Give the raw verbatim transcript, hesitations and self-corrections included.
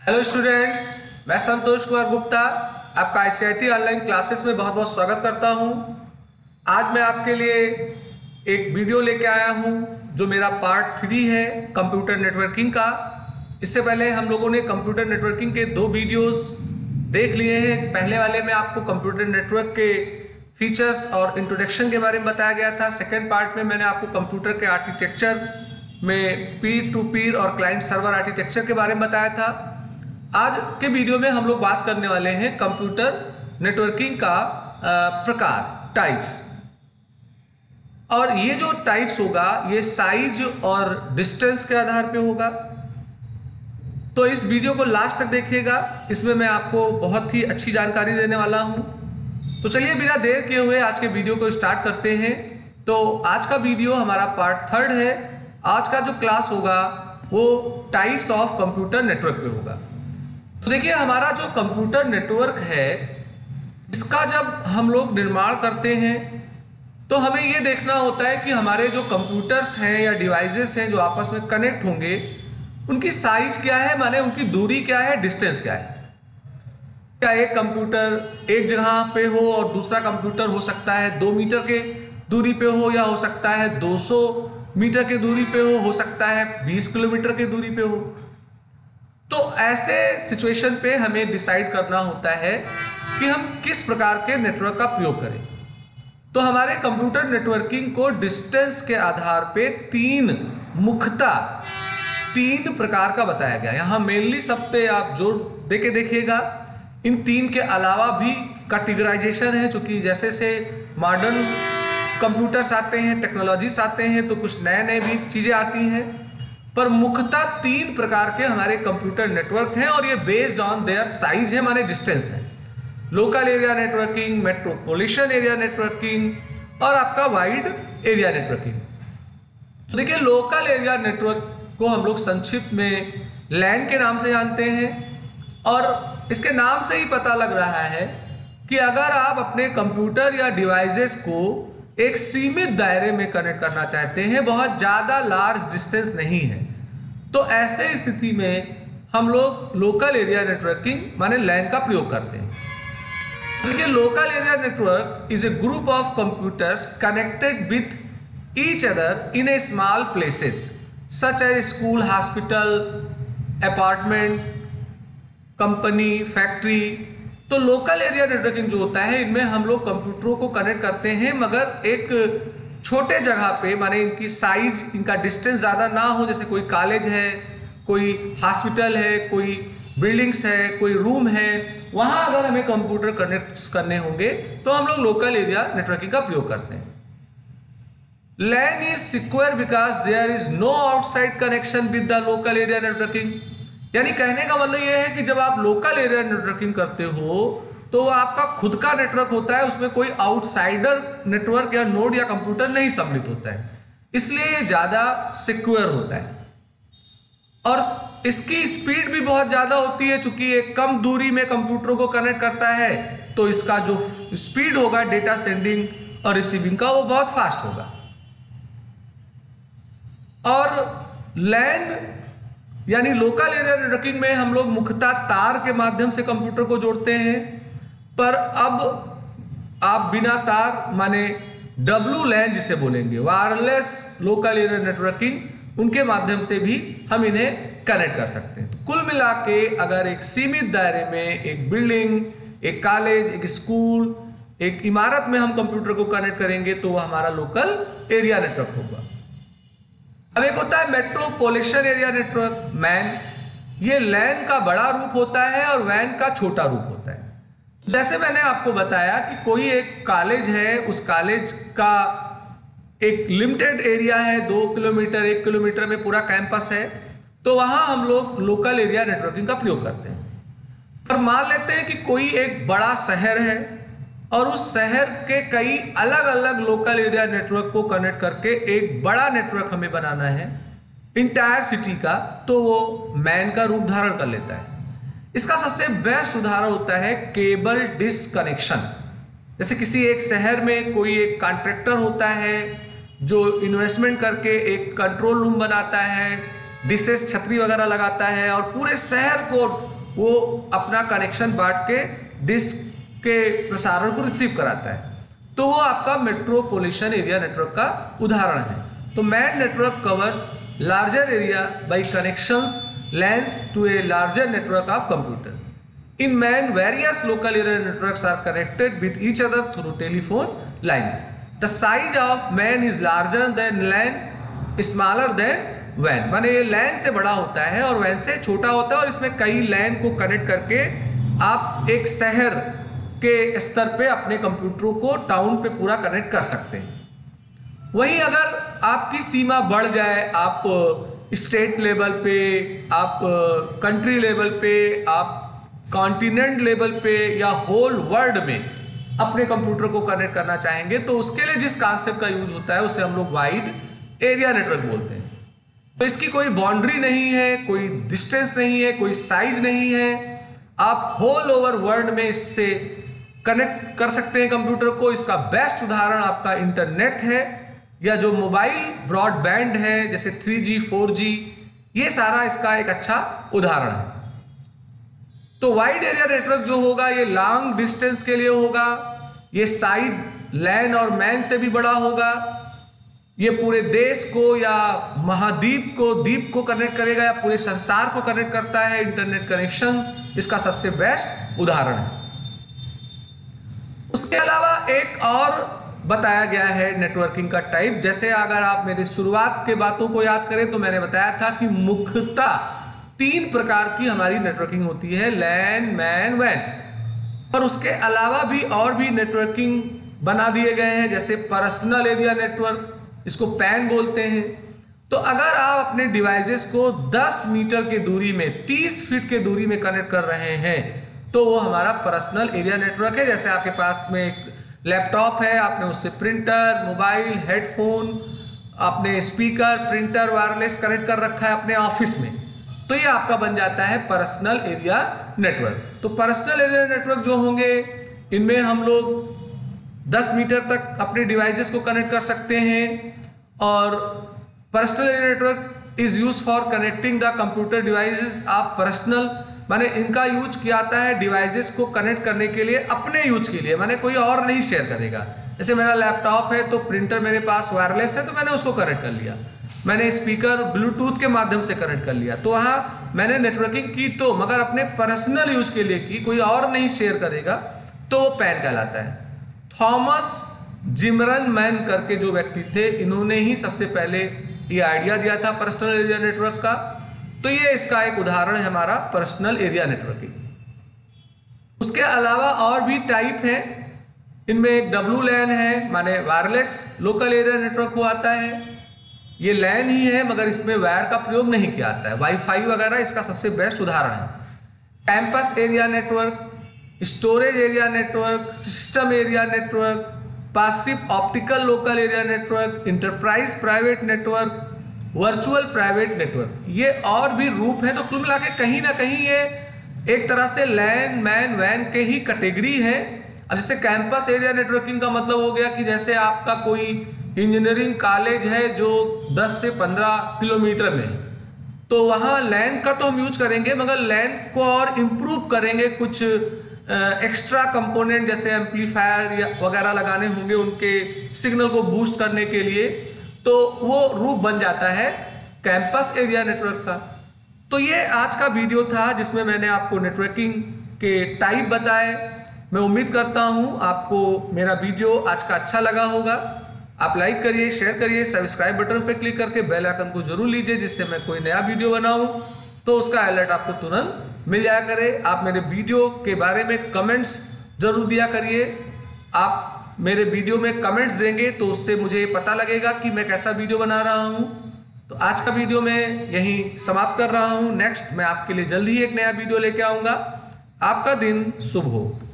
Hello students, मैं संतोष कुमार गुप्ता आपका ICIT online classes में बहुत बहुत स्वागत करता हूं। आज मैं आपके लिए एक वीडियो लेके आया हूं जो मेरा पार्ट थ्री है कंप्यूटर नेटवर्किंग का। इससे पहले हम लोगों ने कंप्यूटर नेटवर्किंग के दो वीडियोस देख लिए हैं। पहले वाले में आपको कंप्यूटर नेटवर्क के फीचर्स और इंट्रोडक्शन के बारे में बताया गया था। सेकेंड पार्ट में मैंने आपको कंप्यूटर के आर्किटेक्चर में पीर टू पीर और क्लाइंट सर्वर आर्किटेक्चर के बारे में बताया था। आज के वीडियो में हम लोग बात करने वाले हैं कंप्यूटर नेटवर्किंग का प्रकार, टाइप्स। और ये जो टाइप्स होगा ये साइज और डिस्टेंस के आधार पे होगा। तो इस वीडियो को लास्ट तक देखिएगा, इसमें मैं आपको बहुत ही अच्छी जानकारी देने वाला हूं। तो चलिए बिना देर किए हुए आज के वीडियो को स्टार्ट करते हैं। तो आज का वीडियो हमारा पार्ट थर्ड है। आज का जो क्लास होगा वो टाइप्स ऑफ कंप्यूटर नेटवर्क पे होगा। तो देखिए, हमारा जो कंप्यूटर नेटवर्क है इसका जब हम लोग निर्माण करते हैं तो हमें ये देखना होता है कि हमारे जो कंप्यूटर्स हैं या डिवाइसेस हैं जो आपस में कनेक्ट होंगे उनकी साइज क्या है, माने उनकी दूरी क्या है, डिस्टेंस क्या है। क्या एक कंप्यूटर एक जगह पे हो और दूसरा कंप्यूटर हो सकता है दो मीटर के दूरी पे हो, या हो सकता है दो सौ मीटर की दूरी पे हो हो सकता है बीस किलोमीटर की दूरी पे हो। तो ऐसे सिचुएशन पे हमें डिसाइड करना होता है कि हम किस प्रकार के नेटवर्क का प्रयोग करें। तो हमारे कंप्यूटर नेटवर्किंग को डिस्टेंस के आधार पे तीन मुख्यतः तीन प्रकार का बताया गया। यहां मेनली सब पे आप जोर देके देखिएगा। इन तीन के अलावा भी कैटेगराइजेशन है, चूंकि जैसे से मॉडर्न कंप्यूटर्स आते हैं, टेक्नोलॉजीज आते हैं, तो कुछ नए नए भी चीजें आती हैं। पर मुख्यतः तीन प्रकार के हमारे कंप्यूटर नेटवर्क हैं और ये बेस्ड ऑन देयर साइज है, माने डिस्टेंस है। Local area networking, metropolitan area networking और आपका वाइड एरिया नेटवर्किंग। तो देखिए, लोकल एरिया नेटवर्क को हम लोग संक्षिप्त में लैन के नाम से जानते हैं। और इसके नाम से ही पता लग रहा है कि अगर आप अपने कंप्यूटर या डिवाइसेस को एक सीमित दायरे में कनेक्ट करना चाहते हैं, बहुत ज्यादा लार्ज डिस्टेंस नहीं है, तो ऐसे स्थिति में हम लोग लोकल एरिया नेटवर्किंग माने लैन का प्रयोग करते हैं। देखिए, local area network is a group of computers connected with each other in a small places such as school, hospital, apartment, company, factory. तो लोकल एरिया नेटवर्किंग जो होता है इनमें हम लोग कंप्यूटरों को कनेक्ट करते हैं, मगर एक छोटे जगह पे, माने इनकी साइज, इनका डिस्टेंस ज़्यादा ना हो। जैसे कोई कॉलेज है, कोई हॉस्पिटल है, कोई बिल्डिंग्स है, कोई रूम है, वहाँ अगर हमें कंप्यूटर कनेक्ट करने होंगे तो हम लोग लोकल एरिया नेटवर्किंग का प्रयोग करते हैं। LAN is secure because there is no outside connection with the local area networking. यानी कहने का मतलब यह है कि जब आप लोकल एरिया नेटवर्किंग करते हो तो आपका खुद का नेटवर्क होता है, उसमें कोई आउटसाइडर नेटवर्क या नोड या कंप्यूटर नहीं सम्मिलित होता है, इसलिए ये ज्यादा सिक्योर होता है। और इसकी स्पीड भी बहुत ज्यादा होती है, चूंकि ये कम दूरी में कंप्यूटरों को कनेक्ट करता है तो इसका जो स्पीड होगा डेटा सेंडिंग और रिसीविंग का वो बहुत फास्ट होगा। और लैन यानी लोकल एरिया नेटवर्किंग में हम लोग मुख्यतः तार के माध्यम से कंप्यूटर को जोड़ते हैं, पर अब आप बिना तार माने डब्ल्यू लैन जिसे बोलेंगे, वायरलेस लोकल एरिया नेटवर्किंग, उनके माध्यम से भी हम इन्हें कनेक्ट कर सकते हैं। तो कुल मिला के अगर एक सीमित दायरे में एक बिल्डिंग, एक कॉलेज, एक स्कूल, एक इमारत में हम कंप्यूटर को कनेक्ट करेंगे तो वह हमारा लोकल एरिया नेटवर्क होगा। अब एक होता है मेट्रोपॉलिटन एरिया नेटवर्क, मैन। ये लैन का बड़ा रूप होता है और वैन का छोटा रूप होता है। जैसे मैंने आपको बताया कि कोई एक कॉलेज है, उस कॉलेज का एक लिमिटेड एरिया है, दो किलोमीटर एक किलोमीटर में पूरा कैंपस है, तो वहां हम लोग लोकल एरिया नेटवर्किंग का प्रयोग करते हैं। पर मान लेते हैं कि कोई एक बड़ा शहर है और उस शहर के कई अलग अलग लोकल एरिया नेटवर्क को कनेक्ट करके एक बड़ा नेटवर्क हमें बनाना है इंटायर सिटी का, तो वो मैन का रूप धारण कर लेता है। इसका सबसे बेस्ट उदाहरण होता है केबल डिश कनेक्शन। जैसे किसी एक शहर में कोई एक कॉन्ट्रैक्टर होता है जो इन्वेस्टमेंट करके एक कंट्रोल रूम बनाता है, डिशेस छतरी वगैरह लगाता है और पूरे शहर को वो अपना कनेक्शन बांट के डिस्क के प्रसारण को रिसीव कराता है। तो वो आपका मेट्रोपॉलिटन एरिया नेटवर्क का उदाहरण है। तो MAN network covers larger area by connections LANs to a larger network of computer. In man, various local area networks are connected with each other through telephone lines. The size of man is larger than LAN, smaller than WAN. माने ये LAN से बड़ा होता है और WAN से छोटा होता है, और इसमें कई LAN को कनेक्ट करके आप एक शहर के स्तर पे अपने कंप्यूटरों को टाउन पे पूरा कनेक्ट कर सकते हैं। वहीं अगर आपकी सीमा बढ़ जाए, आप स्टेट लेवल पे, आप कंट्री लेवल पे, आप कॉन्टिनेंट लेवल पे या होल वर्ल्ड में अपने कंप्यूटर को कनेक्ट करना चाहेंगे, तो उसके लिए जिस कॉन्सेप्ट का यूज होता है उसे हम लोग वाइड एरिया नेटवर्क बोलते हैं। तो इसकी कोई बाउंड्री नहीं है, कोई डिस्टेंस नहीं है, कोई साइज नहीं है। आप होल ओवर वर्ल्ड में इससे कनेक्ट कर सकते हैं कंप्यूटर को। इसका बेस्ट उदाहरण आपका इंटरनेट है, या जो मोबाइल ब्रॉडबैंड है जैसे थ्री जी, फोर जी, ये सारा इसका एक अच्छा उदाहरण है। तो वाइड एरिया नेटवर्क जो होगा ये लॉन्ग डिस्टेंस के लिए होगा, ये साइड लैन और मैन से भी बड़ा होगा, ये पूरे देश को या महाद्वीप को द्वीप को कनेक्ट करेगा, या पूरे संसार को कनेक्ट करता है। इंटरनेट कनेक्शन इसका सबसे बेस्ट उदाहरण है। उसके अलावा एक और बताया गया है नेटवर्किंग का टाइप। जैसे अगर आप मेरी शुरुआत के बातों को याद करें तो मैंने बताया था कि मुख्यतः तीन प्रकार की हमारी नेटवर्किंग होती है, लैन, मैन, वैन। और उसके अलावा भी और भी नेटवर्किंग बना दिए गए हैं, जैसे पर्सनल एरिया नेटवर्क, इसको पैन बोलते हैं। तो अगर आप अपने डिवाइसेस को दस मीटर की दूरी में, तीस फीट की दूरी में कनेक्ट कर रहे हैं, तो वो हमारा पर्सनल एरिया नेटवर्क है। जैसे आपके पास में एक लैपटॉप है, आपने उससे प्रिंटर, मोबाइल, हेडफोन, आपने स्पीकर, प्रिंटर, वायरलेस कनेक्ट कर रखा है अपने ऑफिस में, तो ये आपका बन जाता है पर्सनल एरिया नेटवर्क। तो पर्सनल एरिया नेटवर्क जो होंगे, इनमें हम लोग दस मीटर तक अपने डिवाइसेस को कनेक्ट कर सकते हैं। और personal area network is use for connecting the computer devices of personal, माने इनका यूज किया जाता है डिवाइसेस को कनेक्ट करने के लिए, अपने यूज के लिए, माने कोई और नहीं शेयर करेगा। जैसे मेरा लैपटॉप है तो प्रिंटर मेरे पास वायरलेस है तो मैंने उसको कनेक्ट कर लिया, मैंने स्पीकर ब्लूटूथ के माध्यम से कनेक्ट कर लिया, तो वहाँ मैंने नेटवर्किंग की, तो मगर अपने पर्सनल यूज के लिए की, कोई और नहीं शेयर करेगा, तो वो पैन कहलाता है। थॉमस जिमरन मैन करके जो व्यक्ति थे, इन्होंने ही सबसे पहले ये आइडिया दिया था पर्सनल एरिया नेटवर्क का। तो ये इसका एक उदाहरण है हमारा पर्सनल एरिया नेटवर्किंग। उसके अलावा और भी टाइप है, इनमें एक डब्ल्यू लैन है, माने वायरलेस लोकल एरिया नेटवर्क को आता है। ये लैन ही है मगर इसमें वायर का प्रयोग नहीं किया जाता है। वाईफाई वगैरह इसका सबसे बेस्ट उदाहरण है। Campus area network, storage area network, system area network, passive optical local area network, enterprise private network, virtual private network, ये और भी रूप है। तो कुल मिला के कहीं ना कहीं ये एक तरह से लैन, मैन, वैन के ही कैटेगरी है। अब जैसे कैंपस एरिया नेटवर्किंग का मतलब हो गया कि जैसे आपका कोई इंजीनियरिंग कॉलेज है जो दस से पंद्रह किलोमीटर में, तो वहाँ लैन का तो हम यूज करेंगे, मगर लैन को और इम्प्रूव करेंगे, कुछ एक्स्ट्रा कंपोनेंट जैसे एम्पलीफायर या वगैरह लगाने होंगे उनके सिग्नल को बूस्ट करने के लिए, तो वो रूप बन जाता है कैंपस एरिया नेटवर्क का। तो ये आज का वीडियो था जिसमें मैंने आपको नेटवर्किंग के टाइप बताए। मैं उम्मीद करता हूँ आपको मेरा वीडियो आज का अच्छा लगा होगा। आप लाइक करिए, शेयर करिए, सब्सक्राइब बटन पर क्लिक करके बेल आइकन को जरूर लीजिए, जिससे मैं कोई नया वीडियो बनाऊं तो उसका अलर्ट आपको तुरंत मिल जाया करे। आप मेरे वीडियो के बारे में कमेंट्स जरूर दिया करिए। आप मेरे वीडियो में कमेंट्स देंगे तो उससे मुझे पता लगेगा कि मैं कैसा वीडियो बना रहा हूं। तो आज का वीडियो मैं यहीं समाप्त कर रहा हूं। नेक्स्ट मैं आपके लिए जल्दी ही एक नया वीडियो लेके आऊंगा। आपका दिन शुभ हो।